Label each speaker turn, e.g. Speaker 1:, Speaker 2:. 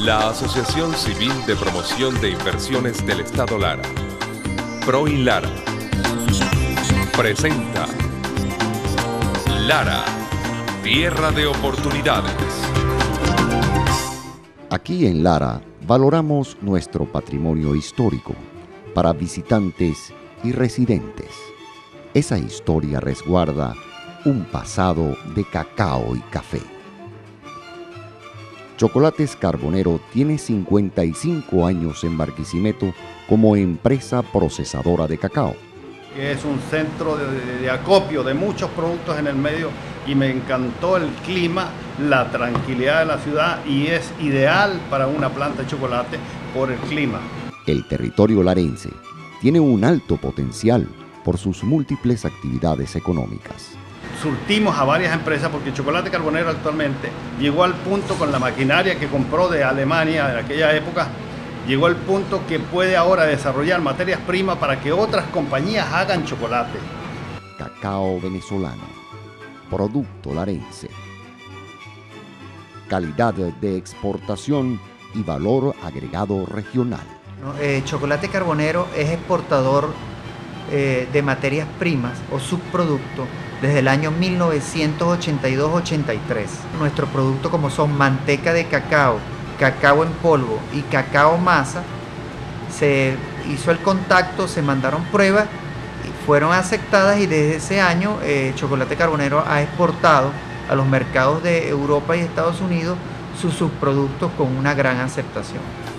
Speaker 1: La Asociación Civil de Promoción de Inversiones del Estado Lara, ProInlara, presenta Lara, tierra de oportunidades.
Speaker 2: Aquí en Lara valoramos nuestro patrimonio histórico para visitantes y residentes. Esa historia resguarda un pasado de cacao y café. Chocolates Carbonero tiene 55 años en Barquisimeto como empresa procesadora de cacao.
Speaker 3: Es un centro de acopio de muchos productos en el medio y me encantó el clima, la tranquilidad de la ciudad y es ideal para una planta de chocolate por el clima.
Speaker 2: El territorio larense tiene un alto potencial por sus múltiples actividades económicas.
Speaker 3: Surtimos a varias empresas porque Chocolate Carbonero actualmente llegó al punto con la maquinaria que compró de Alemania de aquella época, llegó al punto que puede ahora desarrollar materias primas para que otras compañías hagan chocolate.
Speaker 2: Cacao venezolano, producto larense. Calidad de exportación y valor agregado regional.
Speaker 4: Chocolate Carbonero es exportador de materias primas o subproductos desde el año 1982-83. Nuestros productos como son manteca de cacao, cacao en polvo y cacao masa, se hizo el contacto, se mandaron pruebas, fueron aceptadas y desde ese año Chocolate Carbonero ha exportado a los mercados de Europa y Estados Unidos sus subproductos con una gran aceptación.